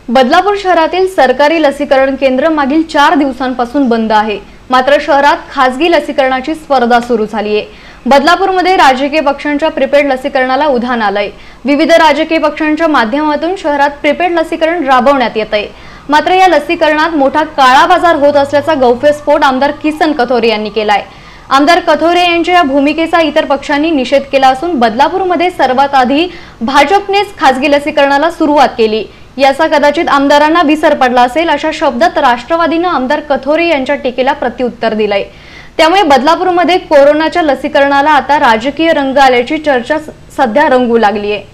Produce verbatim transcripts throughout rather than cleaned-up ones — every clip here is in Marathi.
बदलापूर शहरातील सरकारी लसीकरण केंद्र मागील चार दिवसांपासून बंद आहे। मात्र शहरात खासगी लसीकरणाची स्पर्धा सुरू झाली आहे। बदलापूरमध्ये राजकीय पक्षांच्या प्रीपेड लसीकरणाला उधाण आलंय। विविध राजकीय पक्षांच्या माध्यमातून शहरात प्रीपेड लसीकरण राबवण्यात येतंय। मात्र या लसीकरणात मोठा काळा बाजार होत असल्याचा गौप्यस्फोट आमदार किसन कथोरे यांनी केलाय। आमदार कथोरे यांच्या या भूमिकेचा इतर पक्षांनी निषेध केला असून बदलापूरमध्ये सर्वात आधी भाजपनेच खासगी लसीकरणाला सुरुवात केली। याचा कदाचित आमदारांना विसर पडला असेल अशा शब्दात राष्ट्रवादीने आमदार कथोरे यांच्या टीकेला प्रत्युत्तर दिलंय। त्यामुळे बदलापूरमध्ये कोरोनाच्या लसीकरणाला आता राजकीय रंग आल्याची चर्चा सध्या रंगू लागली आहे।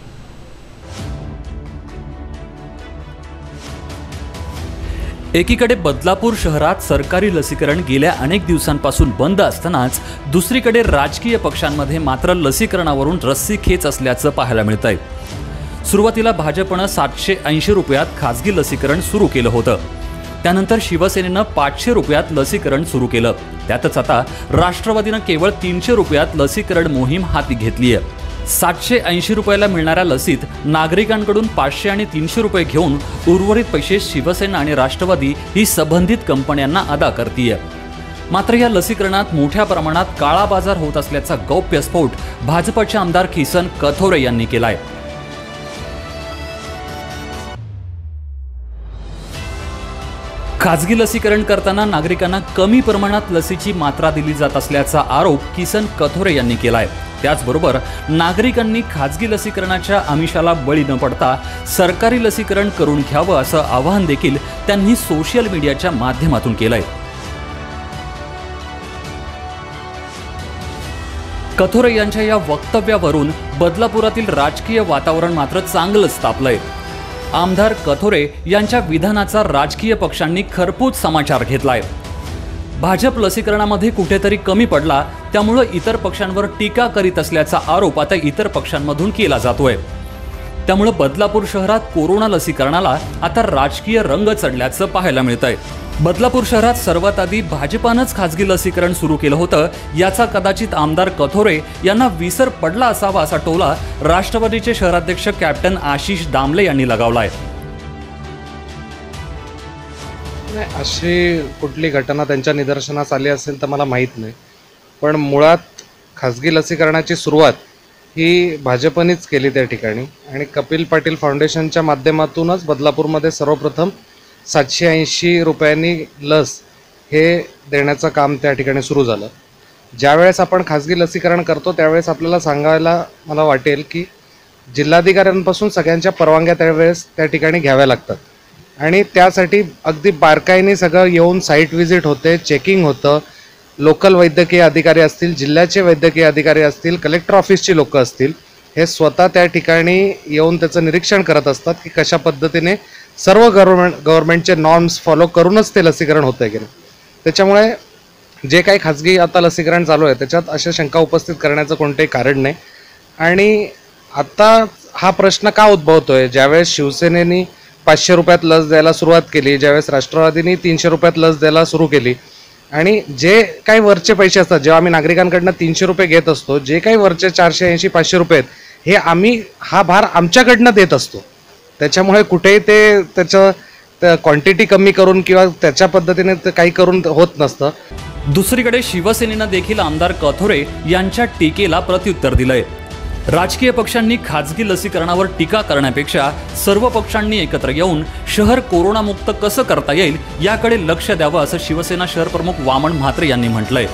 एकीकडे बदलापूर शहरात सरकारी लसीकरण गेल्या अनेक दिवसांपासून बंद असतानाच दुसरीकडे राजकीय पक्षांमध्ये मात्र लसीकरणावरून रस्सीखेच असल्याचं पाहायला मिळतंय। सुरुवातीला भाजपनं सातशे ऐंशी रुपयात खासगी लसीकरण सुरू केलं होतं। त्यानंतर शिवसेनेनं पाचशे रुपयात लसीकरण सुरू केलं। त्यातच आता राष्ट्रवादीनं केवळ तीनशे रुपयात लसीकरण मोहीम हाती घेतली आहे। सातशे ऐंशी रुपयाला मिळणाऱ्या लसीत नागरिकांकडून पाचशे आणि तीनशे रुपये घेऊन उर्वरित पैसे शिवसेना आणि राष्ट्रवादी ही संबंधित कंपन्यांना अदा करतीये। मात्र या लसीकरणात मोठ्या प्रमाणात काळा बाजार होत असल्याचा गौप्यस्फोट भाजपचे आमदार किसन कथोरे यांनी केलाय। खासगी लसीकरण करताना नागरिकांना कमी प्रमाणात लसीची मात्रा दिली जात असल्याचा आरोप किसन कथोरे यांनी केलाय। त्याचबरोबर नागरिकांनी खासगी लसीकरणाच्या आमिषाला बळी न पडता सरकारी लसीकरण करून घ्यावं असं आवाहन देखील त्यांनी सोशल मीडियाच्या माध्यमातून केलंय। कथोरे यांच्या या वक्तव्यावरून बदलापुरातील राजकीय वातावरण मात्र चांगलंच तापलंय। आमदार कथोरे यांच्या विधानाचा राजकीय पक्षांनी खरपूस समाचार घेतलाय। भाजप लसीकरणामध्ये कुठेतरी कमी पडला, त्यामुळे इतर पक्षांवर टीका करीत असल्याचा आरोप आता इतर पक्षांमधून केला जातोय। त्यामुळे बदलापूर शहरात कोरोना लसीकरणाला आता राजकीय रंग चढल्याचं पाहायला मिळतंय। बदलापूर शहरात सर्वात आधी भाजपानंच खासगी लसीकरण सुरू केलं होतं। याचा कदाचित आमदार कथोरे यांना विसर पडला असावा असा टोला राष्ट्रवादीचे शहराध्यक्ष कॅप्टन आशिष दामले यांनी लगावलाय। अशी कुठली घटना त्यांच्या निदर्शनास आली असेल तर मला माहीत नाही, पण मुळात खासगी लसीकरणाची सुरुवात ही भाजपनेच केली त्या ठिकाणी आणि कपिल पाटील फाउंडेशनच्या माध्यमातूनच बदलापूरमध्ये सर्वप्रथम सातशे ऐंशी रुपयांनी लस हे देण्याचं काम त्या ठिकाणी सुरू झालं। ज्यावेळेस आपण खासगी लसीकरण करतो त्यावेळेस आपल्याला सांगायला मला वाटेल की जिल्हाधिकाऱ्यांपासून सगळ्यांच्या परवानग्या त्यावेळेस त्या ठिकाणी घ्याव्या लागतात आणि त्यासाठी अगदी बारकाईने सगळं येऊन साईट व्हिजिट होते, चेकिंग होतं। लोकल वैद्यकीय अधिकारी असतील, जिल्ह्याचे वैद्यकीय अधिकारी असतील, कलेक्टर ऑफिसची लोक असतील, हे स्वतः त्या ठिकाणी येऊन त्याचं निरीक्षण करत असतात की कशा पद्धतीने सर्व गव्हर्नमेंट गव्हर्नमेंटचे नॉर्म्स फॉलो करूनच ते लसीकरण होतं आहे की नाही। त्याच्यामुळे जे काही खाजगी आता लसीकरण चालू आहे त्याच्यात अशा शंका उपस्थित करण्याचं कोणतेही कारण नाही। आणि आता हा प्रश्न का उद्भवतोय, ज्यावेळेस शिवसेनेने पाचशे रुपयात लस द्यायला सुरुवात केली, ज्यावेळेस राष्ट्रवादीने तीनशे रुपयात लस द्यायला सुरू केली आणि जे काही वरचे पैसे असतात, जेव्हा आम्ही नागरिकांकडनं तीनशे रुपये घेत असतो, जे काही वरचे चारशे ऐंशी पाचशे रुपये आहेत हे आम्ही हा भार आमच्याकडनं देत असतो। त्याच्यामुळे कुठेही ते त्याचं क्वांटिटी कमी करून किंवा त्याच्या पद्धतीने काही करून होत नसतं। दुसरीकडे शिवसेनेनं देखील आमदार कथोरे यांच्या टीकेला प्रत्युत्तर दिलंय। राजकीय पक्षांनी खासगी लसीकरणावर टीका करण्यापेक्षा सर्व पक्षांनी एकत्र येऊन शहर कोरोनामुक्त कसं करता येईल याकडे लक्ष द्यावं असं शिवसेना शहर प्रमुख वामन म्हात्रे यांनी म्हटलंय।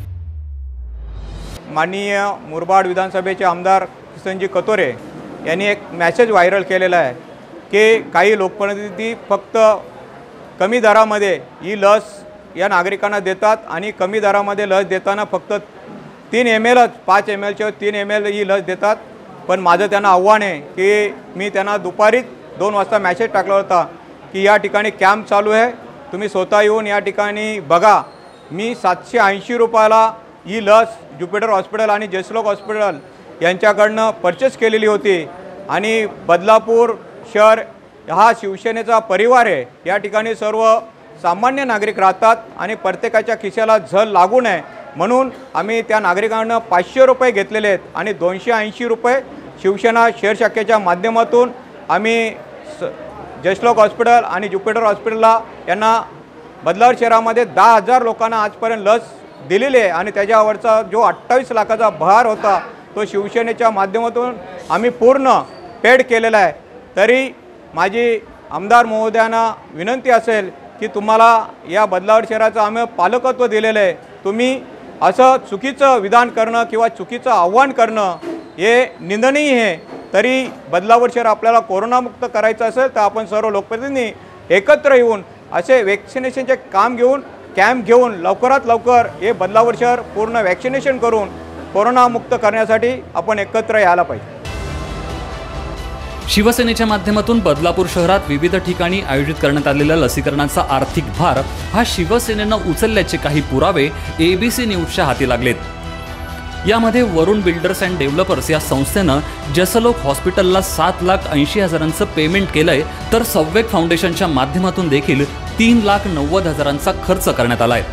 माननीय मुरबाड विधानसभेचे आमदार किसनजी कथोरे यांनी एक मेसेज व्हायरल केलेला आहे की काही लोकप्रतिनिधी फक्त कमी दरामध्ये ही लस या नागरिकांना देतात आणि कमी दरामध्ये लस देताना फक्त तीन एम एलच पाच एम एलच्या तीन एम एल ही लस देतात। पण माझं त्यांना आव्हान आहे की मी त्यांना दुपारीच दोन वाजता मॅसेज टाकला होता की या ठिकाणी कॅम्प चालू आहे, तुम्ही स्वतः येऊन या ठिकाणी बघा। मी सातशे ऐंशी रुपयाला ही लस ज्युपिटर हॉस्पिटल आणि जयश्लोक हॉस्पिटल यांच्याकडनं परचेस केलेली होती आणि बदलापूर शहर हा शिवसेनेचा परिवार आहे। या ठिकाणी सर्व सामान्य नागरिक राहतात आणि प्रत्येकाच्या खिशाला झळ लागू नये म्हणून आम्ही त्या नागरिकांना पाचशे रुपये घेतलेले आहेत आणि दोनशे ऐंशी रुपये शिवसेना शहर शाखेच्या माध्यमातून आम्ही जयश्लोक हॉस्पिटल आणि ज्युपिटर हॉस्पिटलला यांना बदलापूर शहरामध्ये दहा हजार लोकांना आजपर्यंत लस दिलेली आहे आणि त्याच्यावरचा जो अठ्ठावीस लाखाचा भार होता तो शिवसेनेच्या माध्यमातून आम्ही पूर्ण पेड केलेला आहे। तरी माझी आमदार महोदयांना विनंती असेल की तुम्हाला या बदलापूर शहराचं आम्ही पालकत्व दिलेलं आहे, तुम्ही असं चुकीचं विधान करणं किंवा चुकीचं आव्हान करणं हे निंदनीय आहे। तरी बदलापूर शहर आपल्याला कोरोनामुक्त करायचं असेल तर आपण सर्व लोकप्रतिनिधी एकत्र येऊन असे वॅक्सिनेशनचे काम घेऊन कॅम्प घेऊन लवकरात लवकर हे बदलापूर शहर पूर्ण वॅक्सिनेशन करून कोरोनामुक्त करण्यासाठी आपण एकत्र यायला पाहिजे। शिवसेनेच्या माध्यमातून बदलापूर शहरात विविध ठिकाणी आयोजित करण्यात आलेल्या लसीकरणाचा आर्थिक भार हा शिवसेनेनं उचलल्याचे काही पुरावे एबीसी न्यूजच्या हाती लागलेत। यामध्ये वरुण बिल्डर्स अँड डेव्हलपर्स या संस्थेनं जसलोक हॉस्पिटलला सात लाख ऐंशी हजारांचं पेमेंट केलंय, तर सव्वेक फाउंडेशनच्या माध्यमातून देखील तीन लाख नव्वद हजारांचा खर्च करण्यात आलाय।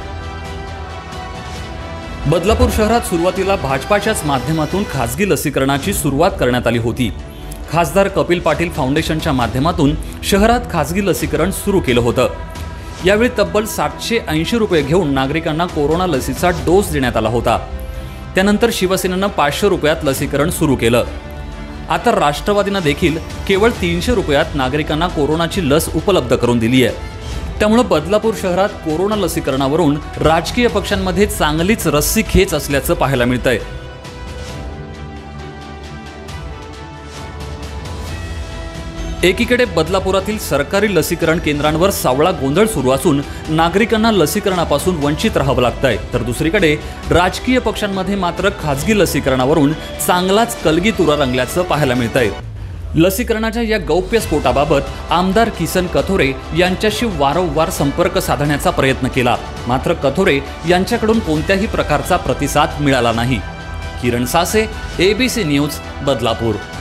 बदलापूर शहरात सुरुवातीला भाजपाच्याच माध्यमातून खासगी लसीकरणाची सुरुवात करण्यात आली होती। खासदार कपिल पाटील फाउंडेशनच्या माध्यमातून शहरात खासगी लसीकरण सुरू केलं होतं। यावेळी तब्बल सातशे ऐंशी रुपये घेऊन नागरिकांना कोरोना लसीचा डोस देण्यात आला होता। त्यानंतर शिवसेनेनं पाचशे रुपयात लसीकरण सुरू केलं। आता राष्ट्रवादीनं देखील केवळ तीनशे रुपयात नागरिकांना कोरोनाची लस उपलब्ध करून दिली आहे। त्यामुळे बदलापूर शहरात कोरोना लसीकरणावरून राजकीय पक्षांमध्ये चांगलीच रस्सीखेच असल्याचं पाहायला मिळतंय। एकीकडे बदलापुरातील सरकारी लसीकरण केंद्रांवर सावळा गोंधळ सुरू असून नागरिकांना लसीकरणापासून वंचित राहावं लागतंय, तर दुसरीकडे राजकीय पक्षांमध्ये मात्र खासगी लसीकरणावरून चांगलाच कलगीतुरा रंगल्याचं पाहायला मिळतंय। लसीकरणाच्या या गौप्यस्फोटाबाबत आमदार किसन कथोरे यांच्याशी वारंवार संपर्क साधण्याचा प्रयत्न केला, मात्र कथोरे यांच्याकडून कोणत्याही प्रकारचा प्रतिसाद मिळाला नाही। Kiran Sase, ABC news, Badlapur.